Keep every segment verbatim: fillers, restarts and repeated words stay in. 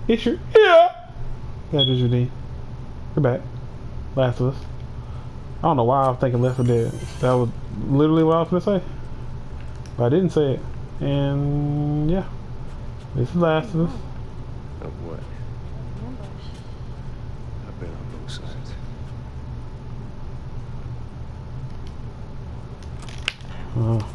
It's your yeah. Yeah, just your D. You're back. Last of Us. I don't know why I'm thinking Left four Dead. That was literally what I was gonna say, but I didn't say it. And yeah, this is Last of Us. Of what? I've been on both sides. Oh.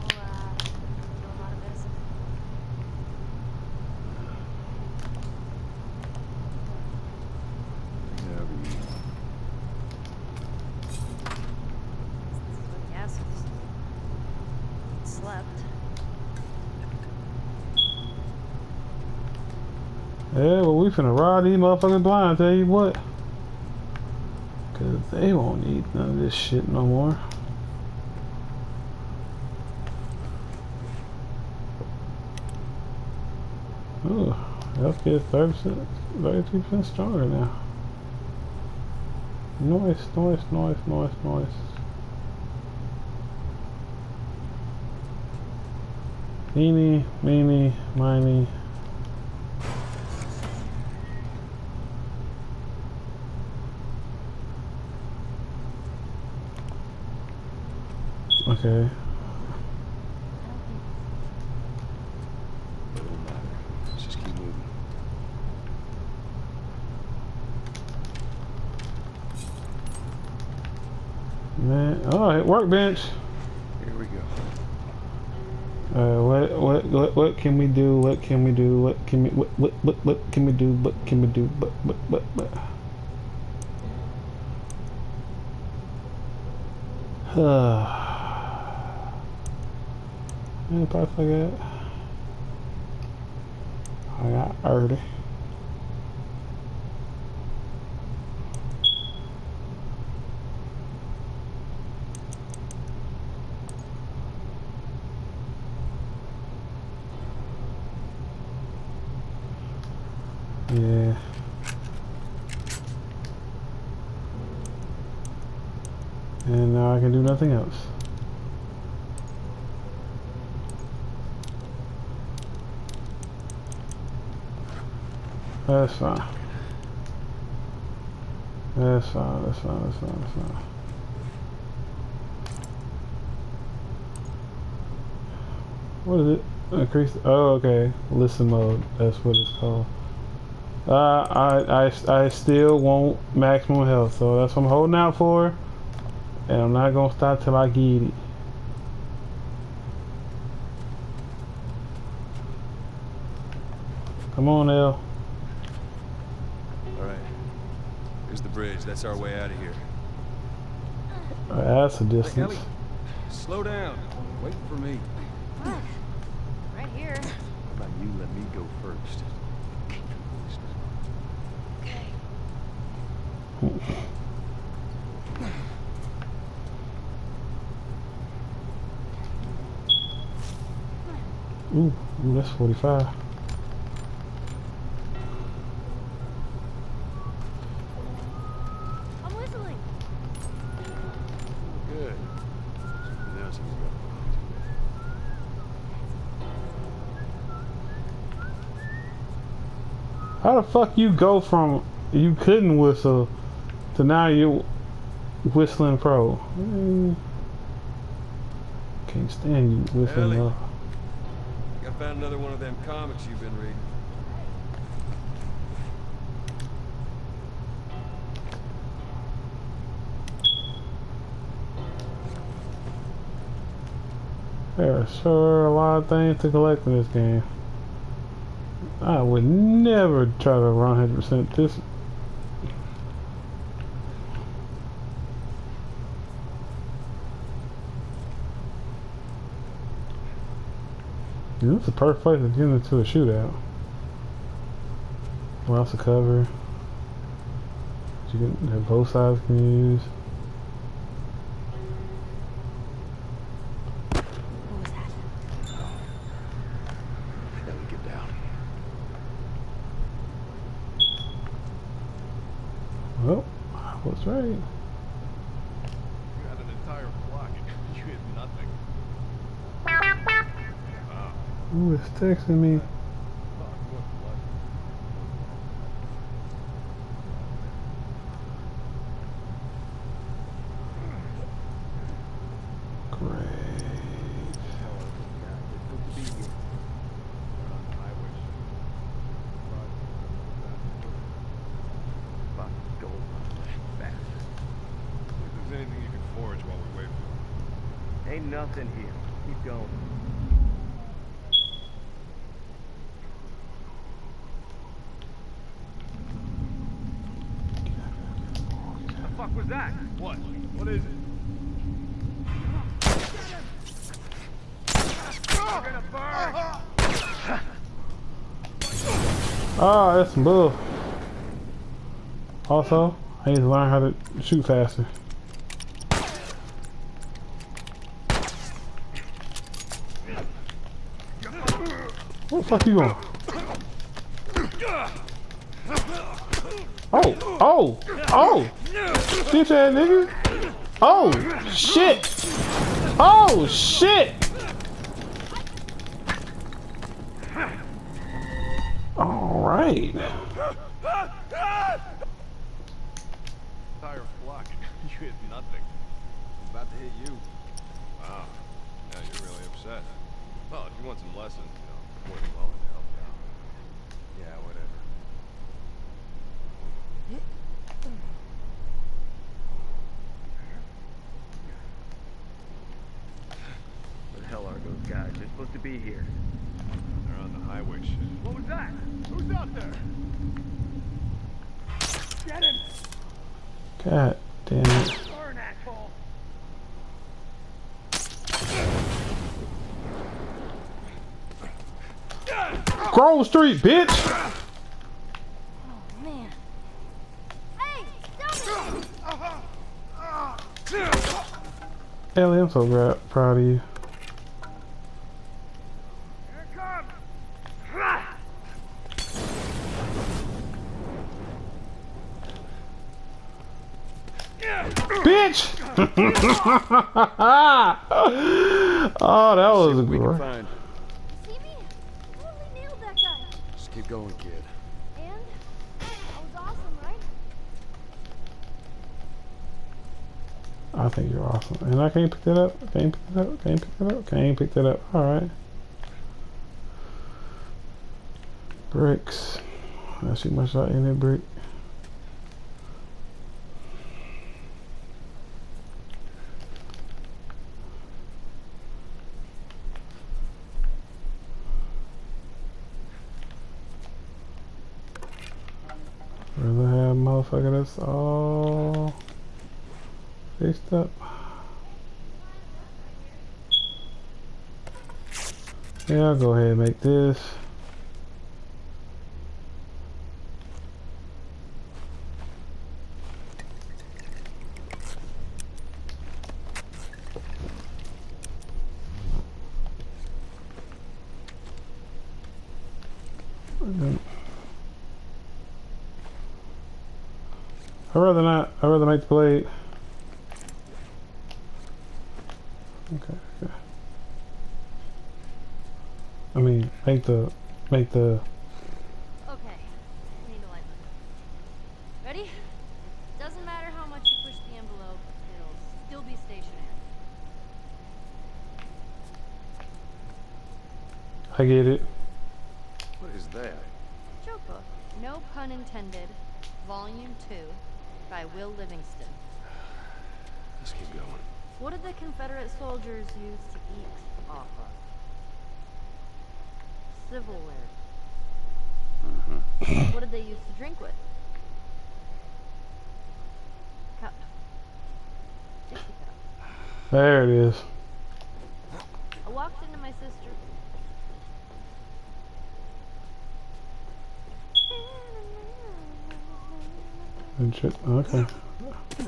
Yeah, well, we finna ride these motherfuckers blind, tell you what. Cause they won't need none of this shit no more. Ooh, health gets thirty percent, thirty-two percent stronger now. Noise, noise, noise, noise, noise. Meeny, meeny, miny. Okay. Let's just keep moving. Man, oh, workbench. Here we go. Uh, what, what, what, what can we do? What can we do? What can we, what, what, what, what can we do? What can we do? What, what, what, what? Uh. Any parts I got? I got early. Yeah. And now I can do nothing else. That's fine. That's fine, that's fine, that's fine, that's fine. What is it? Increase, oh, okay. Listen mode, that's what it's called. Uh, I, I, I still want maximum health, so that's what I'm holding out for. And I'm not gonna stop till I get it. Come on, L. Alright. Here's the bridge. That's our way out of here. Uh, that's a distance. Hey, slow down. Wait for me. What? Right here. How about you let me go first? Okay. Ooh, ooh, that's forty-five. I'm whistling. Good. Now it's How the fuck you go from you couldn't whistle to now you whistling pro? Mm. Can't stand you whistling up. I found another one of them comics you've been reading. There are sure a lot of things to collect in this game. I would never try to run one hundred percent this. This is the perfect place to get into a shootout. What else to cover? You can have both sides can use. What was that? Let me get down. Well, I was right. You had an entire block and you hit nothing. Wow. Who is texting me? Oh, you went Ain't nothing here. Keep going. What the fuck was that? What? What is it? You're gonna burn! Ah, that's some bull. Also, I need to learn how to shoot faster. Where the fuck you going? Oh, oh, oh! Bitch ass nigga! Oh, shit! Oh, shit! Alright. Tire blocking. You hit nothing. I'm about to hit you. Wow. Now you're really upset. Well, if you want some lessons, you know, more than willing to help you out. Yeah, whatever. Where the hell are those guys? They're supposed to be here. They're on the highway shit. What was that? Who's out there? Get him! God damn it. Burn, asshole! Grove Street, bitch! Oh, man. Hey, stop it! Ellie, I'm so gra proud of you. Here it comes! Bitch! Oh, that was See what we can great. find. See me? Totally nailed that guy. Just keep going, kid. And that was awesome, right? I think you're awesome. And I can't pick that up. Can't pick that up. Can't pick that up. Can't pick that up. Alright. Bricks. I see my shot in that brick. Rather have motherfucker that's all fixed up. Yeah, I'll go ahead and make this. I'd rather not. I'd rather make the blade. Okay, okay. I mean, make the, make the. Okay. I need to light them. Ready? Doesn't matter how much you push the envelope, it'll still be stationary. I get it. What is that? Joke book. No pun intended. Volume two. By Will Livingston. Let's keep going. What did the Confederate soldiers use to eat off of? Civilware. Mm-hmm. What did they use to drink with? Cup. Dixie cup. There it is. I walked into my sister. And shit. Okay. The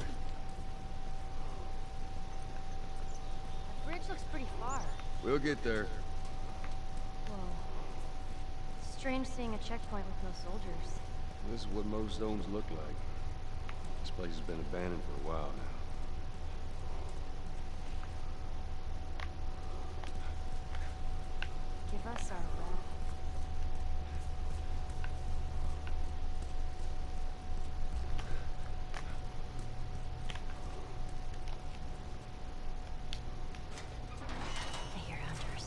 bridge looks pretty far. We'll get there. Whoa. Strange seeing a checkpoint with no soldiers. This is what most zones look like. This place has been abandoned for a while now. Give us our wrath. I hear hunters.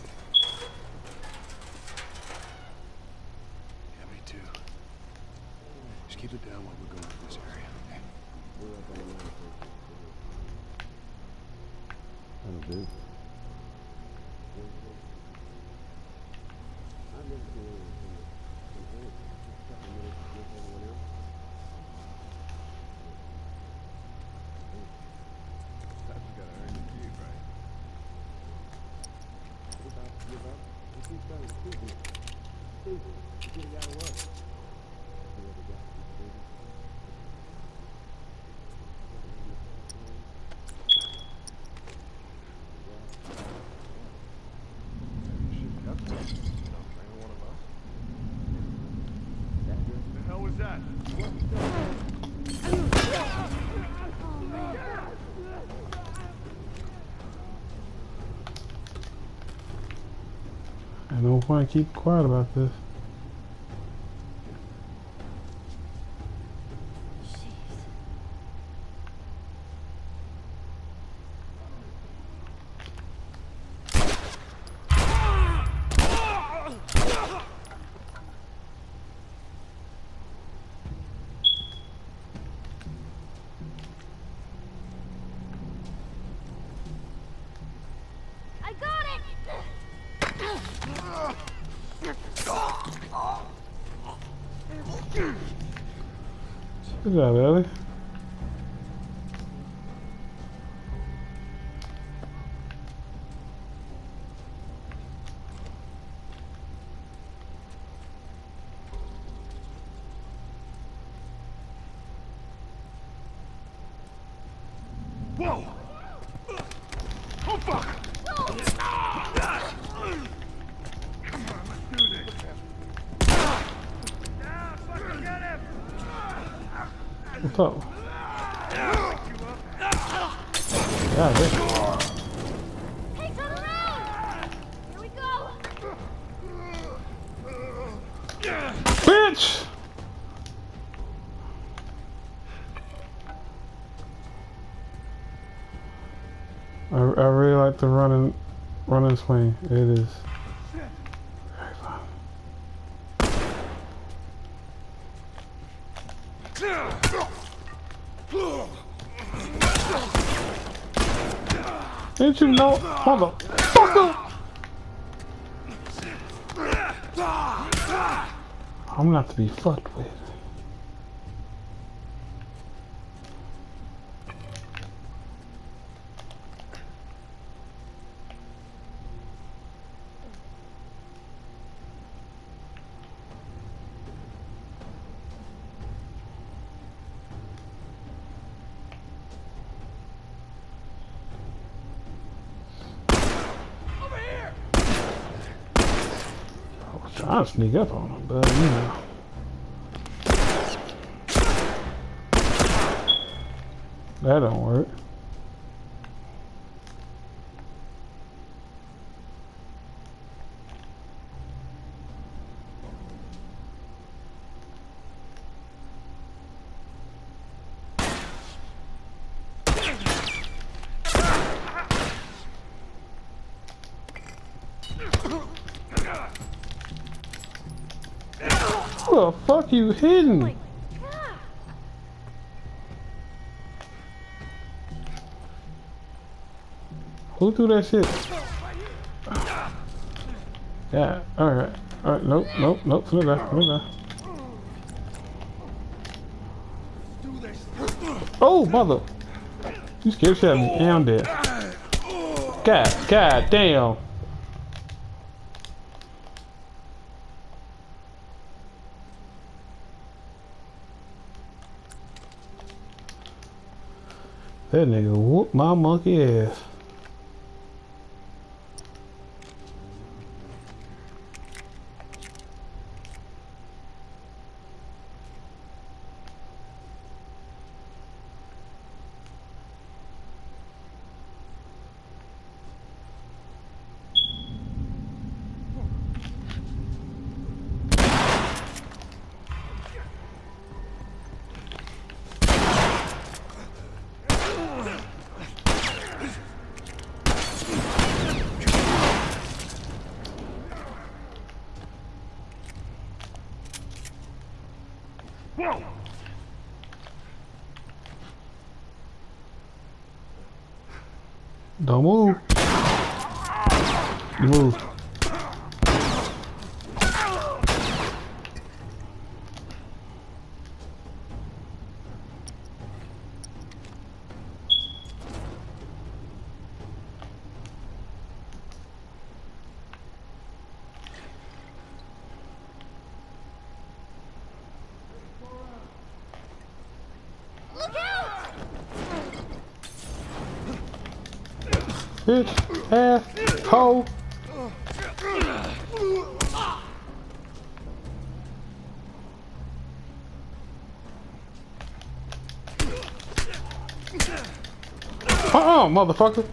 Yeah, me too. Just keep it down while we're going through this area, okay? That'll do. The hell was that? I no point keep quiet about this. I got it! Good job, Ellie. Whoa! Oh fuck! Come on, let's do this. Now, fucking get him! What's up? Yeah, this. Hey, turn around! Here we go! Bitch! I, I really like the running, running swing. It is very fun. Didn't you know, motherfucker? I'm not to be fucked with. Trying to sneak up on him, but you know. That don't work. Who the fuck you hitting? Who threw that shit? Yeah, alright. Alright, nope, nope, nope, to the left, to the left. Oh, mother! You scared shit out of me, and I'm dead. God, god damn! That nigga whooped my monkey ass. Whoa! Don't move. You move. Bitch, ass, hoe. Uh-uh, motherfucker.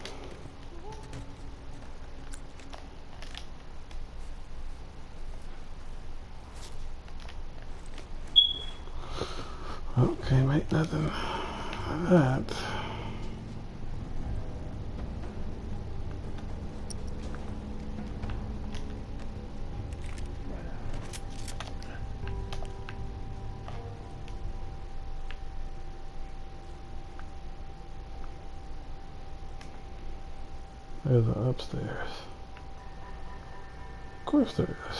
Oh, can't make nothing of that. There's an upstairs. Of course there is.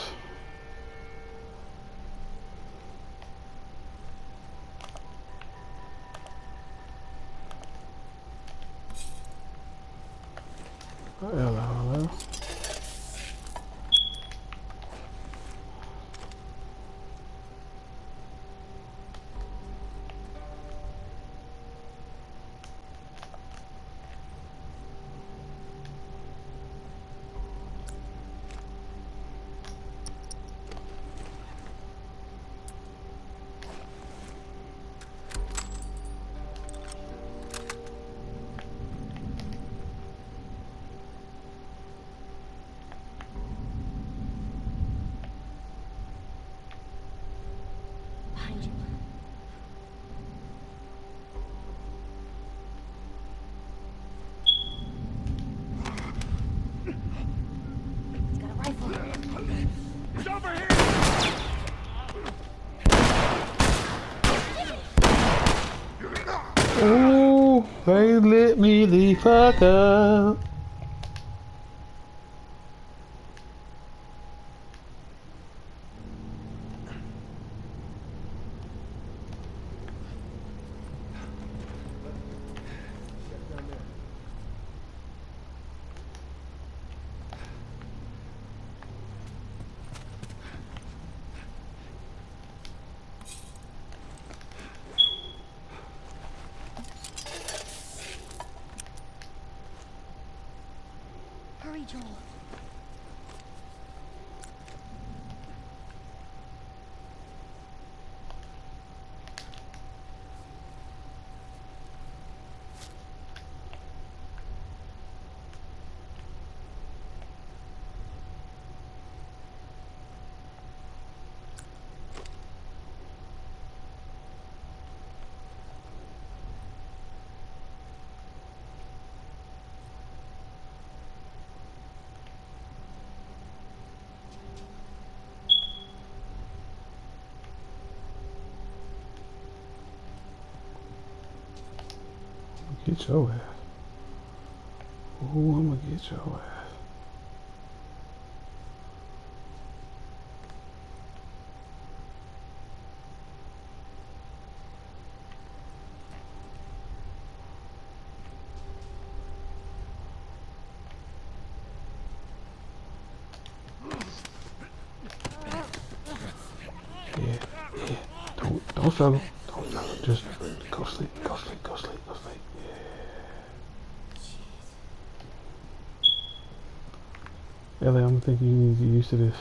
Hello, hello. Behind you. He's got a rifle. He's over here! Ooh, they lit me the fuck up. Hurry, Joel. Get your ass. Ooh, I'm gonna get your ass. Yeah, yeah. Don't, don't struggle. Don't struggle. Just go sleep. Go sleep. Go sleep. Go sleep. Yeah. Ellie, I'm thinking you need to get used to this.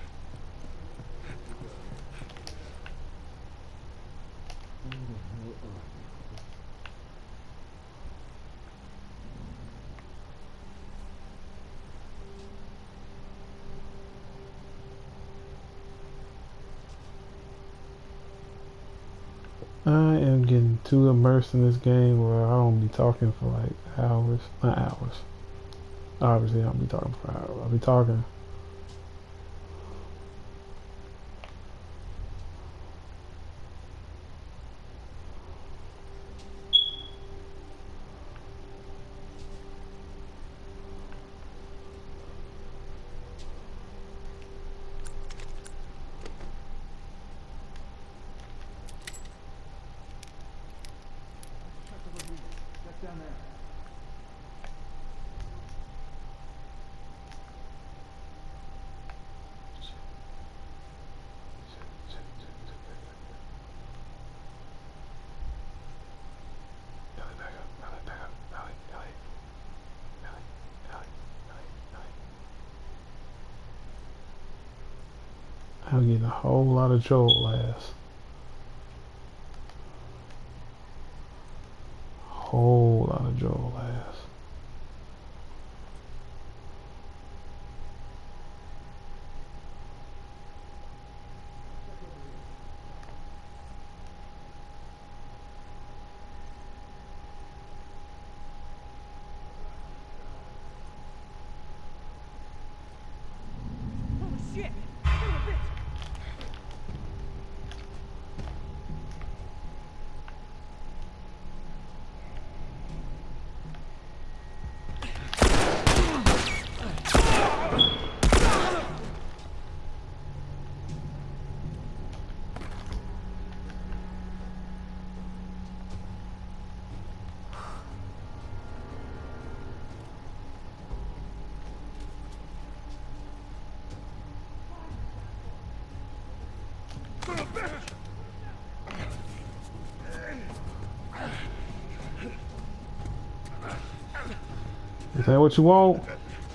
I am getting too immersed in this game where I don't be talking for like hours. Not hours. Obviously, I don't be talking for hours. I'll be talking. Down there. I'm getting a whole lot of Joel ass. Whole lot of Joel ass. Is that what you want?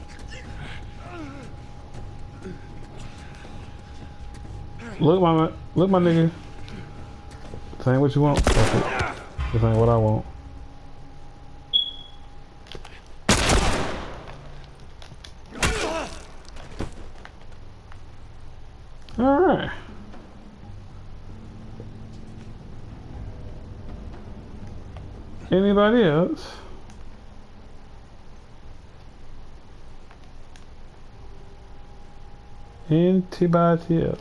Look, my look, my nigga. This ain't what you want. That's it. This ain't what I want. All right. Anybody else? Antibiotics.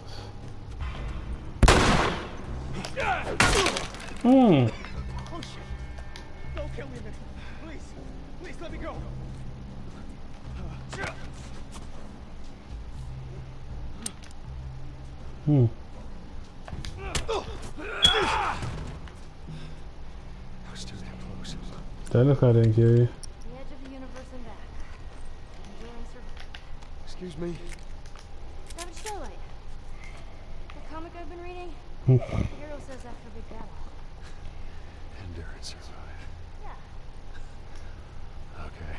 Hmm. Oh shit! Don't kill me, man. Please, please let me go. Hmm. That was too damn close. That guy didn't kill you. The edge of the universe and back. Enduring survival. Excuse me. Savage Starlight. The comic I've been reading. The hero says after a big battle. Endurance survive. Yeah. Okay.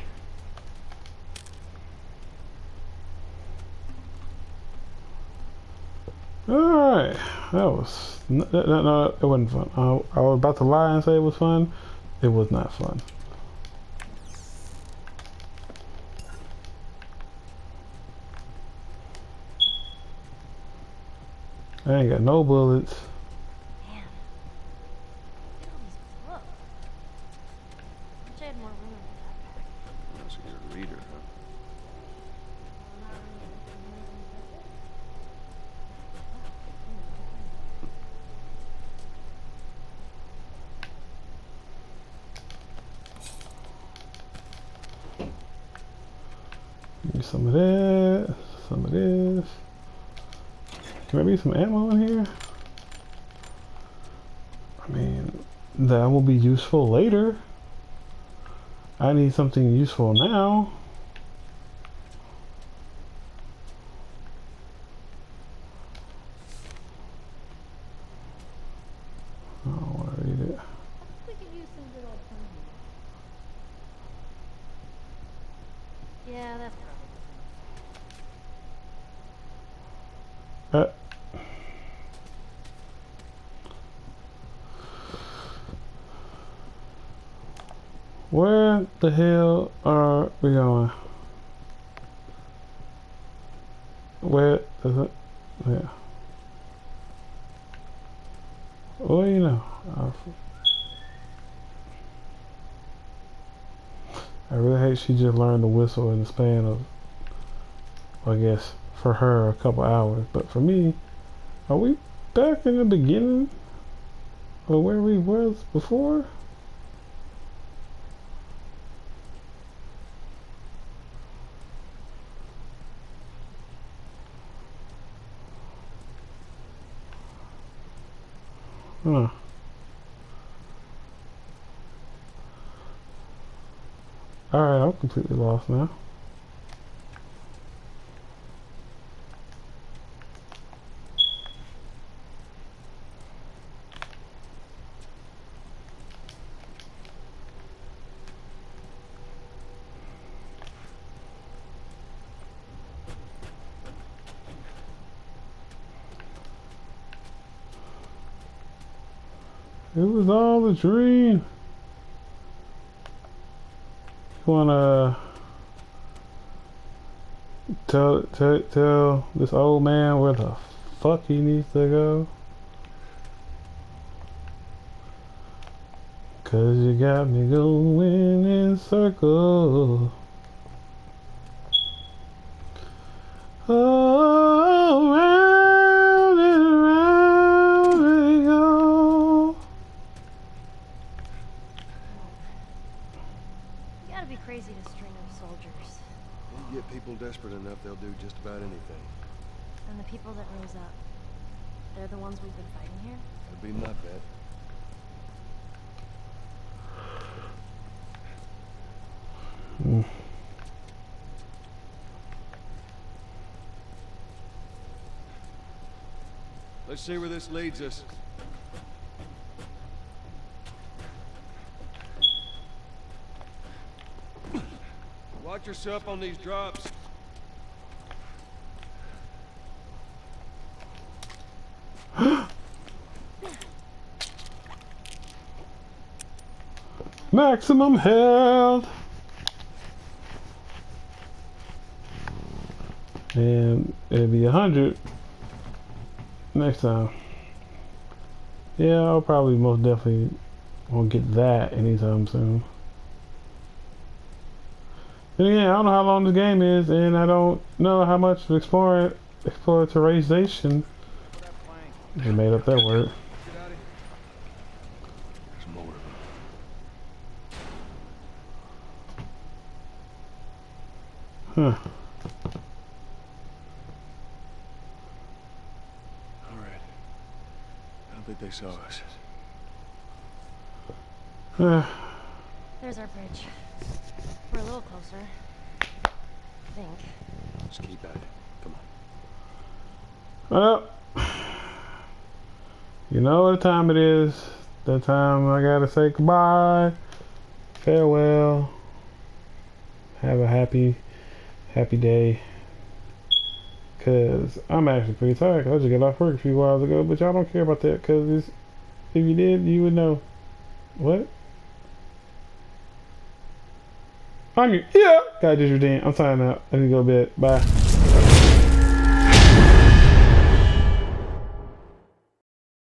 Alright. That was... No, no, no, it wasn't fun. I, I was about to lie and say it was fun. It was not fun. I ain't got no bullets. Man. Look at all these books. Wish I had more room in my backpack. So you're a reader, huh? Give me some of that. Some of this. Can there be some ammo in here? I mean, that will be useful later. I need something useful now. I don't want to read it. We could use some good old fun here. Yeah, that's probably. Uh, where the hell are we going? Where is it? Yeah. Well, you know, I, I really hate she just learned to whistle in the span of, I guess, for her a couple hours. But for me, are we back in the beginning of where we was before? Huh. Alright, I'm completely lost now. It was all a dream. You wanna tell tell tell this old man where the fuck he needs to go? Cause you got me going in circles. Oh, round and round we go. You gotta be crazy to string up soldiers. You get people desperate enough, they'll do just about anything. And the people that rose up, they're the ones we've been fighting here? That'd be my bet. Mm. Let's see where this leads us. Watch yourself on these drops. Maximum health. And it'll be a hundred next time. Yeah, I'll probably most definitely won't get that anytime soon. And yeah, I don't know how long this game is, and I don't know how much exploring exploration they made up that word. There's more of them. Huh. I think they saw us. Uh, There's our bridge. We're a little closer. I think. Just keep at it. Come on. well, you know what time it is. That time I gotta say goodbye. Farewell. Have a happy, happy day. Cause I'm actually pretty tired. Cause I just got off work a few hours ago, but y'all don't care about that. Cause if you did, you would know. What? I'm your yeah. Gotta just redeem. I'm signing out. I need to go to bed. Bye.